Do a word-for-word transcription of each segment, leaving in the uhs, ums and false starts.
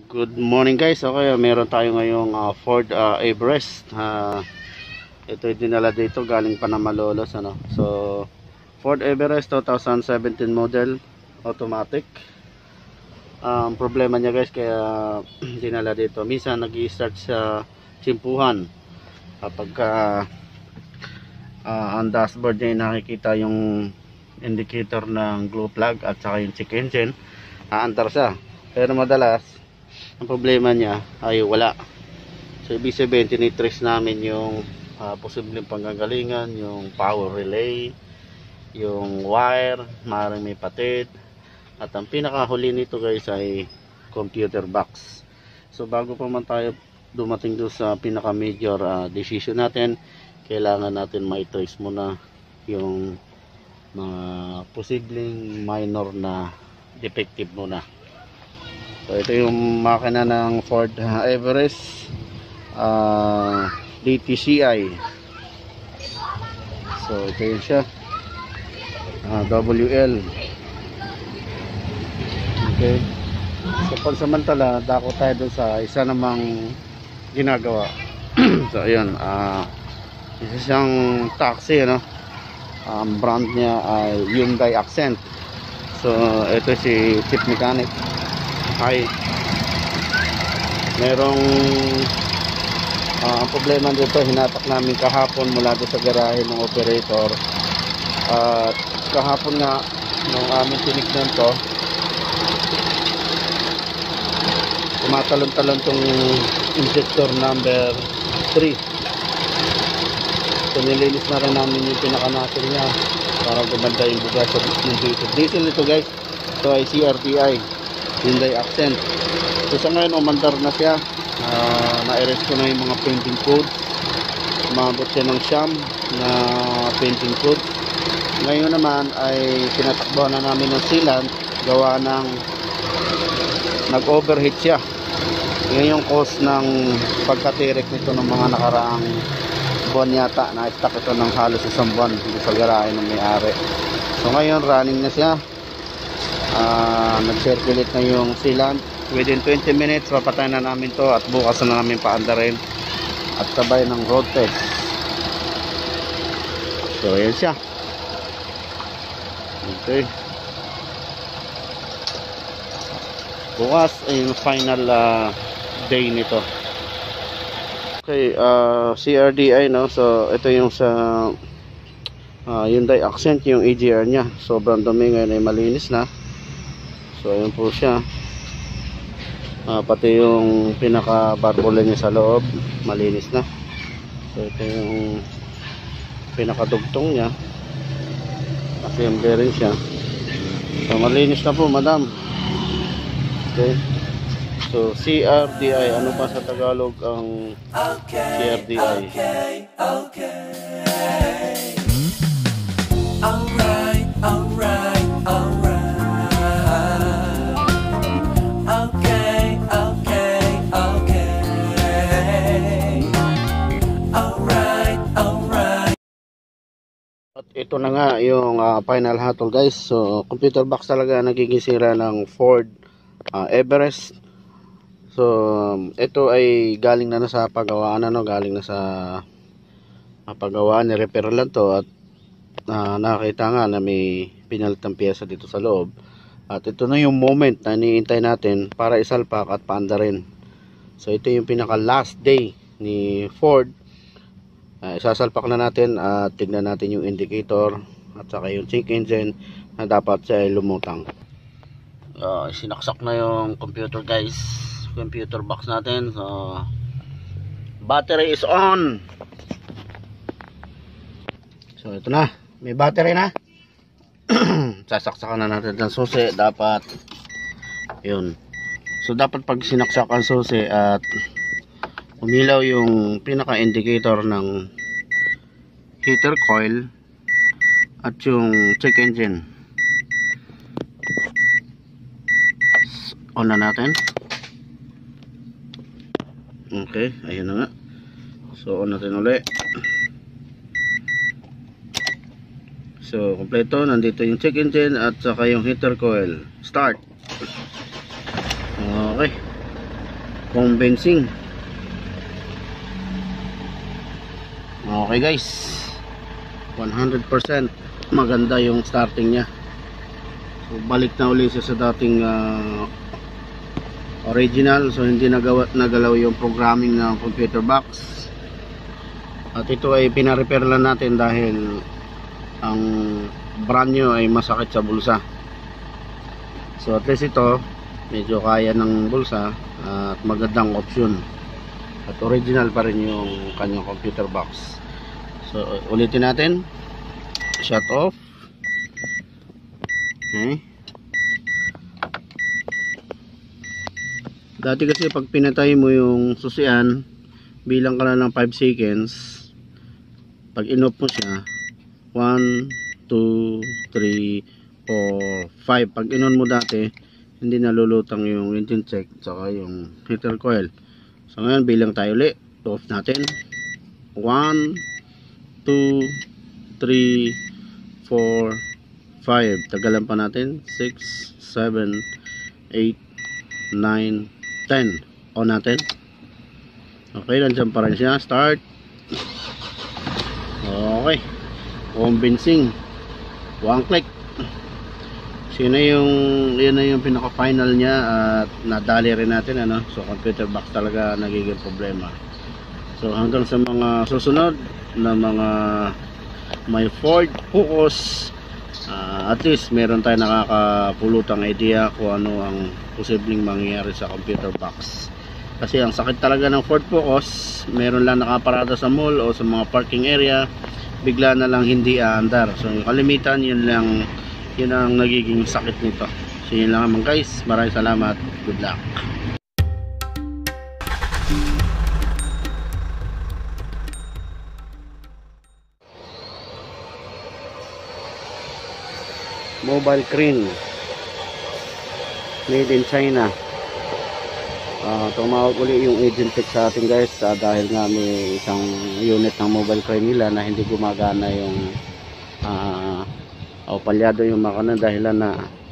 Good morning guys. Okay, meron tayo ngayong uh, Ford uh, Everest. Uh, ito ay dinala dito galing pa na Malolos ano. So Ford Everest twenty seventeen model, automatic. Ang um, problema niya guys, kaya dinala dito, minsan nag-i-start sa tsimpuhan kapag uh, uh, ang dashboard niya nakikita yung indicator ng glow plug at saka yung check engine, aandar siya. Pero madalas ang problema niya ay wala. So ibig sabihin, tinitrace namin yung uh, posibleng panggagalingan, yung power relay, yung wire, maaaring may patid, at ang pinakahuli nito guys ay computer box. So bago pa man tayo dumating doon sa pinaka major uh, decision natin, kailangan natin ma-trace muna yung mga posibleng minor na defective muna. So ito yung makina ng Ford Everest uh, D T C I. So ito yun siya, uh, W L. Okay. So pansamantala dako tayo dun sa isa namang ginagawa. So ayun, uh, isa siyang taxi, ano? Ang um, brand niya ay Hyundai Accent. So ito si chief mechanic. Hi. Merong uh, ang problema dito, hinatak namin kahapon mula doon sa garahe ng operator. At uh, kahapon nga nung aming tinignan to, tumatalon-talon tong injector number three. So nilinis na rin namin yung pinaka-nozzle niya para gumanda yung bugas ng diesel. Diesel ito guys. So ay C R T I Hyundai Accent. So sa ngayon umandar na siya. uh, na-erase ko na yung mga painting code. Umabot siya ng siyam na painting code. Ngayon naman ay tinatakbo na namin ng sealant, gawa ng nag-overheat siya. Yan yung cause ng pagkatirik nito ng mga nakaraang buwan yata. Na-stack ito ng halos isang buwan dito sa garahe ng may-ari. So ngayon running na siya. Uh, nag-circulate na yung sealant. Within twenty minutes papatayin na namin to at bukas na namin paandarin at sabay ng road test. So yan siya. Okay, bukas ay yung final uh, day nito. Okay, uh, C R D I, no? So ito yung sa uh, Hyundai Accent, yung E G R nya sobrang dumi, ngayon ay malinis na. So ayun po siya. Uh, pati yung pinaka barbula niya sa loob malinis na. So ito yung pinaka dugtong niya, kasi yung bearing siya. So malinis na po madam. Okay. So C R D I, ano pa sa Tagalog ang okay, C R D I? Okay, okay. Alright, alright, alright. Ito na nga yung uh, final hatol guys. So computer box talaga nagiging sira ng Ford uh, Everest. So um, ito ay galing na, na sa paggawaan, ano, galing na sa uh, paggawaan, ni-repair lang to. At uh, nakita nga na may pinalitang piyesa dito sa loob. At ito na yung moment na iniintay natin para isalpak at paandarin. So ito yung pinaka last day ni Ford. Uh, isasalpak na natin at uh, tignan natin yung indicator at saka yung check engine na dapat siya ay lumutang. Uh, sinaksak na yung computer guys, computer box natin. So battery is on. So ito na, may battery na. Sasaksakan na natin ng susi. Dapat yun. So dapat pag sinaksak ang susi at umilaw yung pinaka indicator ng heater coil at yung check engine, on na natin. Okay, ayun na nga. So on natin ulit. So kompleto, nandito yung check engine at saka yung heater coil. Start. Okay. convincing. Okay guys, one hundred percent maganda yung starting niya. So balik na ulit siya sa dating uh, original. So hindi nagawa, nagalaw yung programming ng computer box. At ito ay pina-repair lang natin dahil ang brand new ay masakit sa bulsa. So at least ito medyo kaya ng bulsa at magandang option. At original pa rin yung kanyang computer box. So ulitin natin. Shut off. Okay. Dati kasi pag pinatay mo yung susian, bilang ka na ng five seconds. Pag in-off mo siya, one, two, three, four, five. Pag in-on mo dati, hindi nalulutang yung engine check saka yung heater coil. So ngayon bilang tayo ulit. Off natin. one, two, three, four, five. Tagalan pa natin. six, seven, eight, nine, ten. On natin. Okay, nandiyan pa rin siya. Start. Okay. Convincing. One click. So yun na yung, yun na yung pinaka final niya at nadali rin natin ano. So computer box talaga nagiging problema. So hanggang sa mga susunod na mga may Ford Focus, uh, at least meron tayo nakakapulutang idea kung ano ang posibleng mangyayari sa computer box. Kasi ang sakit talaga ng Ford Focus, meron lang nakaparada sa mall o sa mga parking area, bigla na lang hindi aandar. So yung kalimitan, yun lang, yun ang nagiging sakit nito. So yun lang naman guys, maraming salamat, good luck. Mobile crane made in China. Uh, tumawag uli yung agent tech sa atin guys, uh, dahil nga may isang unit ng mobile crane nila na hindi gumagana yung uh, o palyado yung makina dahil na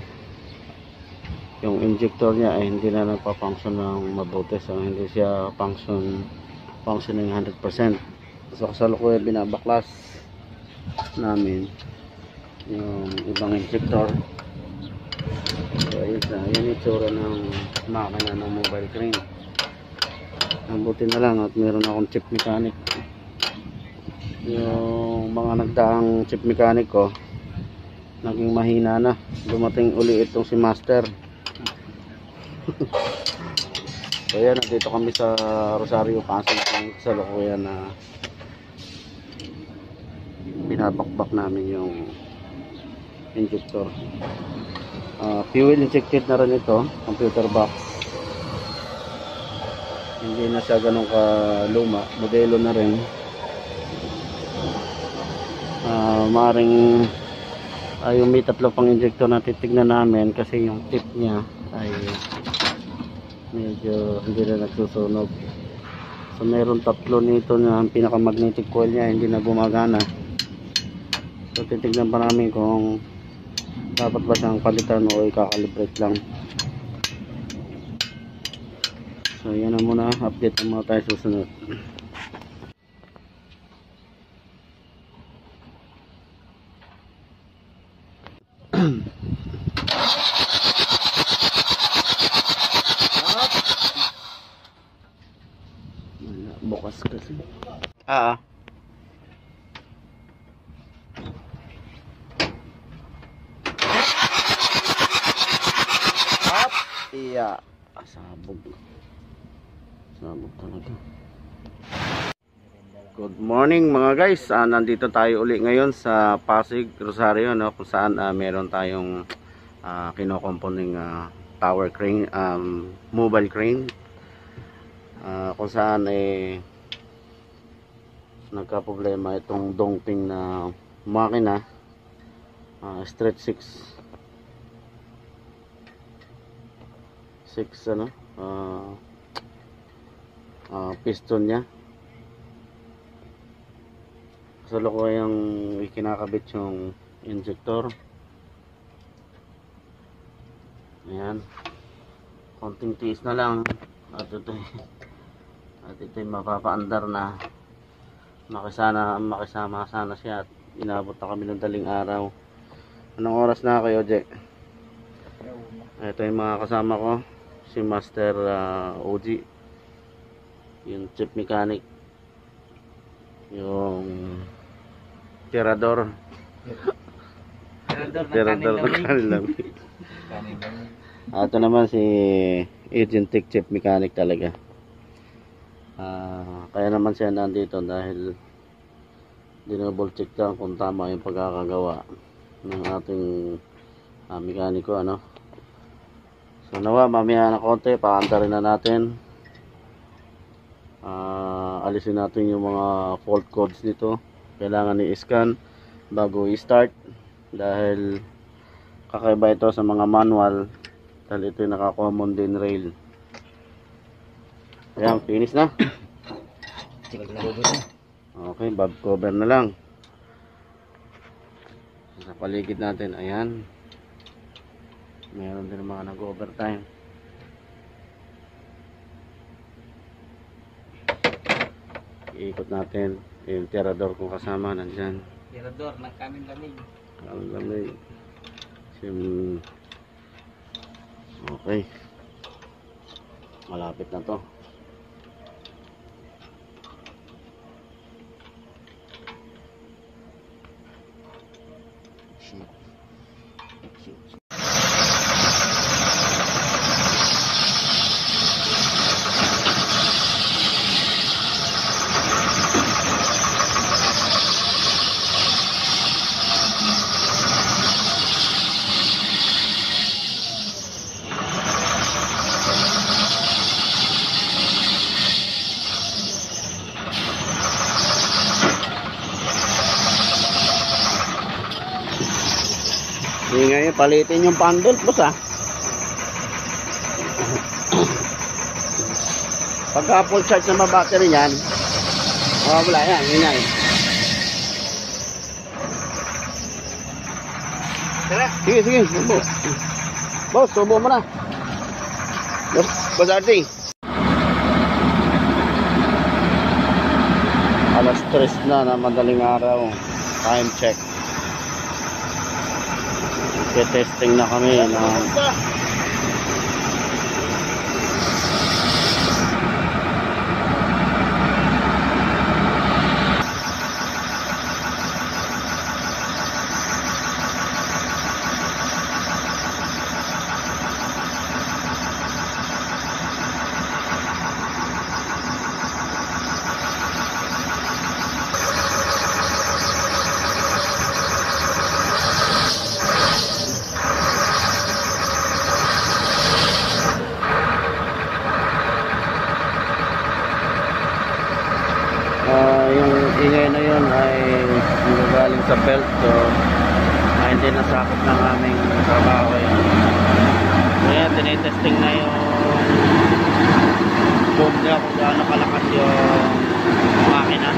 yung injector niya ay hindi na nagpa-function ng mabuti. So hindi siya function functioning one hundred percent. So kasalukuyan binabaklas namin yung ibang injector. So ayun na, yun itsura ng makina ng mobile crane. Mabuti na lang at meron akong chip mechanic. Yung mga nagdaang chip mechanic ko naging mahina na. Dumating uli itong si Master. So yan, nandito kami sa Rosario Pasig sa Locoyan na binabakbak namin yung injector. Uh, fuel injected na rin ito, computer box. Hindi na siya ganun ka luma, modelo na rin. Uh, maring ay uh, yung may tatlo pang injector na titignan namin kasi yung tip niya ay medyo hindi na nagsusunog. So meron tatlo nito na ang pinaka magnetic coil niya hindi na gumagana. So titignan pa namin kung dapat ba siyang palitan o i-calibrate lang. So yan na muna, update na muna tayo susunod. Bukas kasi. Ah. Up. Iya. Sabog. Sabog talaga. Good morning mga guys. Ah, nandito tayo uli ngayon sa Pasig, Rosario, no, kung saan ah, meron tayong ah, kinokomponing ah, tower crane, um, mobile crane. Uh, kung saan eh nagka-problema itong dongping na makina, uh, straight six six ano uh, uh, piston nya. Sa loob yung ikinakabit yung injector. Ayan, konting tiis na lang At ito at ito'y mapapaandar na makisana, makisama sana siya at inabot na kami ng daling araw. Anong oras na kayo, Je? Ito yung mga kasama ko, si Master uh, O G, yung chief mechanic, yung tirador tirador ng kanilang. At ito naman si Agent Tech chief mechanic talaga. Uh, kaya naman siya nandito dahil dinouble check lang kung tama yung pagkakagawa ng ating uh, mekaniko, ano. So nawa mamaya na konti paantarin na natin, uh, alisin natin yung mga fault codes nito. Kailangan i-scan bago i-start dahil kakaiba ito sa mga manual dahil ito yung naka-common din rail. Ayan, finish na. Okay, valve cover na lang. Sa paligid natin, ayan. Meron din mga nag-overtime. Iikot natin yung tirador kung kasama nandyan. Tirador ng kaming lamig. Kaming lamig. Sim... Okay. Malapit na to. Hindi ngayon, palitin yung pandol, boss, ah. Pagka full charge na battery yan, oh, wala yan, yun yan. Sige, sige, subo. Boss, subo mo na. Boss, boss Artie. Alas tres na na madaling araw. Time check. Testing na kami na ingay na yun ay galing sa belt, so ay hindi nasakop ng aming trabaho yun. Kaya tinitesting na yung boom niya kung gaano kalakas yung makina.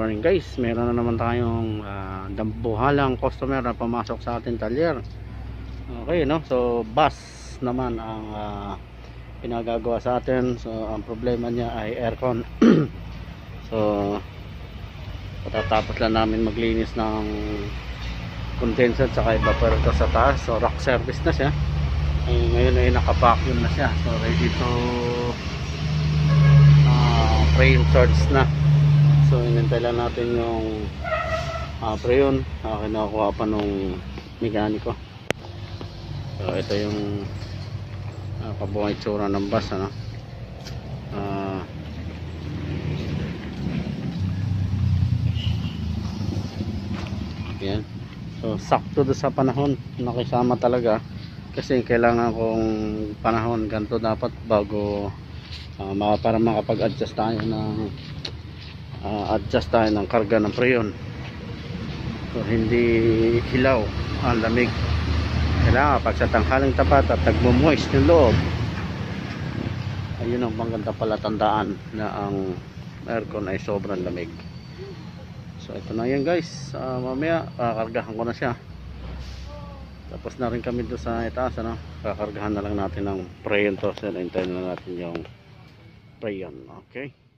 morning guys, meron na naman tayong uh, dambuhalang customer na pumasok sa ating talyer. Okay, no? So bus naman ang uh, pinagagawa sa atin. So ang problema niya ay aircon. So patatapos lang namin maglinis ng condenser saka evaporator sa taas. So rock service na siya. Ay, ngayon ay naka-vacuum na siya. So ready to uh, pre charge na. So inintay lang natin yung uh, preyon uh, kinukuha pa nung mekaniko. So ito yung uh, kabuang itsura ng bus, ano? Uh, yan. So sakto do sa panahon, nakisama talaga kasi kailangan kong panahon ganito dapat bago uh, para makapag-adjust tayo ng Uh, adjust tayo ng karga ng preyon. So hindi hilaw ang lamig. Kailangan pag sa tanghaling tapat at nagmo-moist yung loob, ayun ang maganda pala tandaan na ang aircon ay sobrang lamig. So ito na yan guys, uh, mamaya kakargahan ko na siya. Tapos na rin kami doon sa itaas, ano? Kakargahan na lang natin ng preyon to. So hintayin na natin yung preyon. Okay.